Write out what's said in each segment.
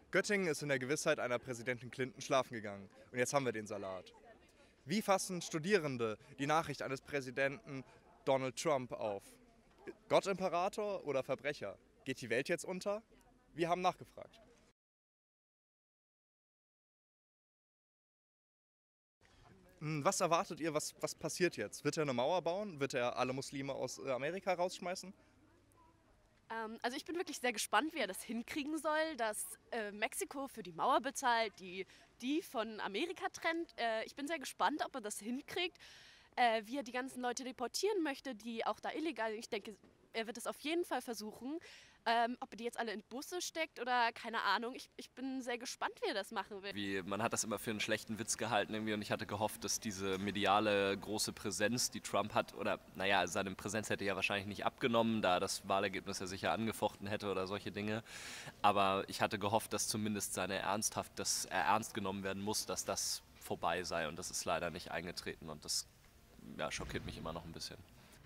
Göttingen ist in der Gewissheit einer Präsidentin Clinton schlafen gegangen. Und jetzt haben wir den Salat. Wie fassen Studierende die Nachricht eines Präsidenten Donald Trump auf? Gott Imperator oder Verbrecher? Geht die Welt jetzt unter? Wir haben nachgefragt. Was erwartet ihr, was passiert jetzt? Wird er eine Mauer bauen? Wird er alle Muslime aus Amerika rausschmeißen? Also ich bin wirklich sehr gespannt, wie er das hinkriegen soll, dass Mexiko für die Mauer bezahlt, die von Amerika trennt. Ich bin sehr gespannt, ob er das hinkriegt, wie er die ganzen Leute deportieren möchte, die auch da illegal sind. Ich denke, er wird es auf jeden Fall versuchen. Ob er die jetzt alle in Busse steckt oder keine Ahnung. Ich bin sehr gespannt, wie er das machen will. Man hat das immer für einen schlechten Witz gehalten irgendwie und ich hatte gehofft, dass diese mediale große Präsenz, die Trump hat, oder naja, seine Präsenz hätte ja wahrscheinlich nicht abgenommen, da das Wahlergebnis ja sicher angefochten hätte oder solche Dinge. Aber ich hatte gehofft, dass zumindest dass er ernst genommen werden muss, dass das vorbei sei und das ist leider nicht eingetreten und das ja, schockiert mich immer noch ein bisschen.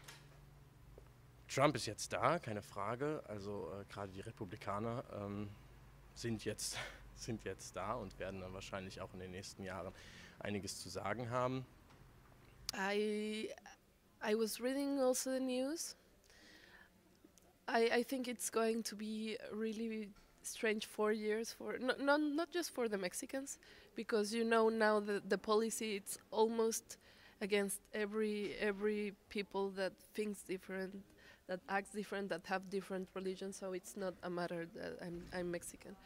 Trump ist jetzt da, keine Frage. Also gerade die Republikaner sind jetzt, sind jetzt da und werden dann wahrscheinlich auch in den nächsten Jahren einiges zu sagen haben. I was reading also the news. I think it's going to be a really strange 4 years for not just for the Mexicans, because you know now the policy it's almost against every people that thinks different, that acts different, that have different religions. So it's not a matter that I'm Mexican.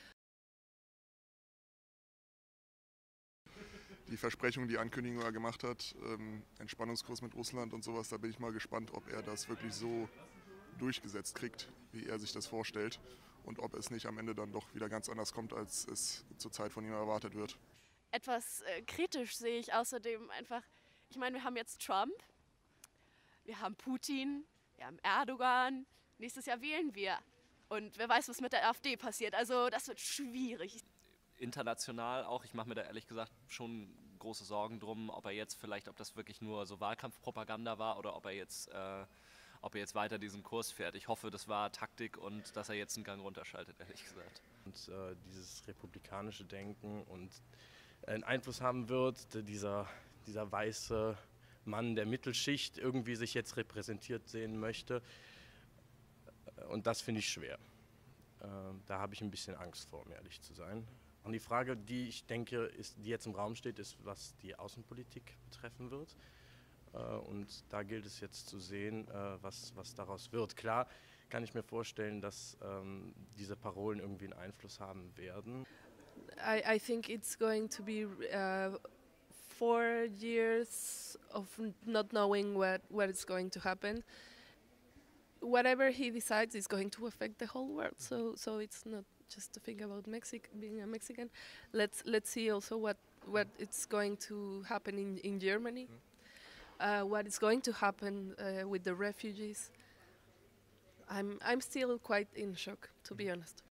Die Versprechung, die Ankündigung, die er gemacht hat, Entspannungskurs mit Russland und sowas, da bin ich mal gespannt, ob er das wirklich so durchgesetzt kriegt, wie er sich das vorstellt und ob es nicht am Ende dann doch wieder ganz anders kommt, als es zurzeit von ihm erwartet wird. Etwas kritisch sehe ich außerdem einfach, ich meine, wir haben jetzt Trump, wir haben Putin, wir haben Erdogan, nächstes Jahr wählen wir. Und wer weiß, was mit der AfD passiert. Also das wird schwierig. International auch, ich mache mir da ehrlich gesagt schon große Sorgen drum, ob das wirklich nur so Wahlkampfpropaganda war oder ob er jetzt weiter diesen Kurs fährt. Ich hoffe, das war Taktik und dass er jetzt einen Gang runterschaltet, ehrlich gesagt. Und dieses republikanische Denken und einen Einfluss haben wird, dieser weiße Mann der Mittelschicht irgendwie sich jetzt repräsentiert sehen möchte. Und das finde ich schwer. Da habe ich ein bisschen Angst vor, um ehrlich zu sein. Und die Frage, die ich denke, die jetzt im Raum steht, ist, was die Außenpolitik betreffen wird. Und da gilt es jetzt zu sehen, was daraus wird. Klar kann ich mir vorstellen, dass diese Parolen irgendwie einen Einfluss haben werden. I think it's going to be 4 years of not knowing what is going to happen. Whatever he decides is going to affect the whole world. So it's not just to think about being a Mexican. Let's see also what it's going to happen in Germany. What is going to happen with the refugees. I'm still quite in shock, to be honest.